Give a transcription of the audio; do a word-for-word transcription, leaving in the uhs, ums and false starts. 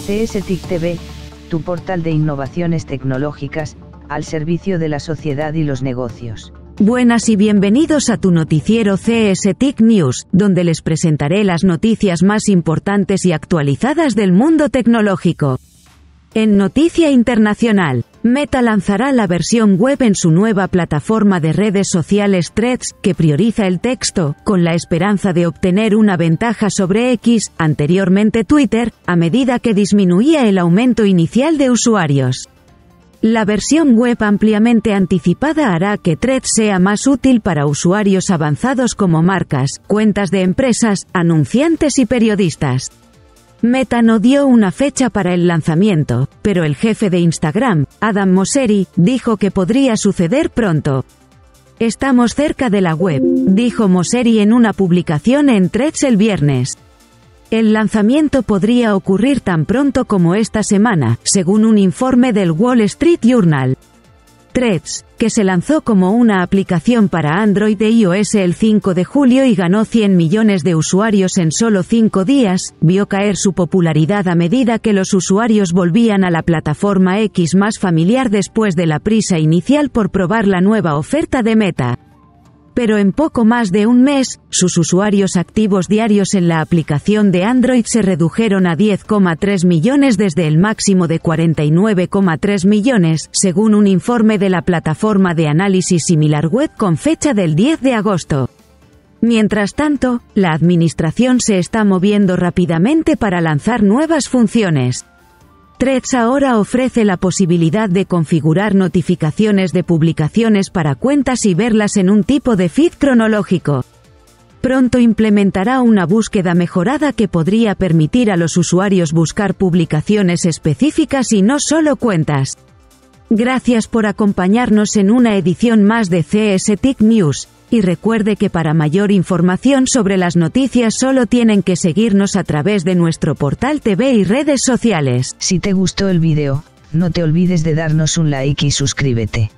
C S T I C T V, tu portal de innovaciones tecnológicas, al servicio de la sociedad y los negocios. Buenas y bienvenidos a tu noticiero C S T I C News, donde les presentaré las noticias más importantes y actualizadas del mundo tecnológico. En noticia internacional, Meta lanzará la versión web en su nueva plataforma de redes sociales Threads, que prioriza el texto, con la esperanza de obtener una ventaja sobre X, anteriormente Twitter, a medida que disminuía el aumento inicial de usuarios. La versión web ampliamente anticipada hará que Threads sea más útil para usuarios avanzados como marcas, cuentas de empresas, anunciantes y periodistas. Meta no dio una fecha para el lanzamiento, pero el jefe de Instagram, Adam Mosseri, dijo que podría suceder pronto. Estamos cerca de la web, dijo Mosseri en una publicación en Threads el viernes. El lanzamiento podría ocurrir tan pronto como esta semana, según un informe del Wall Street Journal. Threads, que se lanzó como una aplicación para Android e iOS el cinco de julio y ganó cien millones de usuarios en solo cinco días, vio caer su popularidad a medida que los usuarios volvían a la plataforma X más familiar después de la prisa inicial por probar la nueva oferta de Meta. Pero en poco más de un mes, sus usuarios activos diarios en la aplicación de Android se redujeron a diez coma tres millones desde el máximo de cuarenta y nueve coma tres millones, según un informe de la plataforma de análisis SimilarWeb con fecha del diez de agosto. Mientras tanto, la administración se está moviendo rápidamente para lanzar nuevas funciones. Threads ahora ofrece la posibilidad de configurar notificaciones de publicaciones para cuentas y verlas en un tipo de feed cronológico. Pronto implementará una búsqueda mejorada que podría permitir a los usuarios buscar publicaciones específicas y no solo cuentas. Gracias por acompañarnos en una edición más de C S T I C News. Y recuerde que para mayor información sobre las noticias solo tienen que seguirnos a través de nuestro portal T V y redes sociales. Si te gustó el vídeo, no te olvides de darnos un like y suscríbete.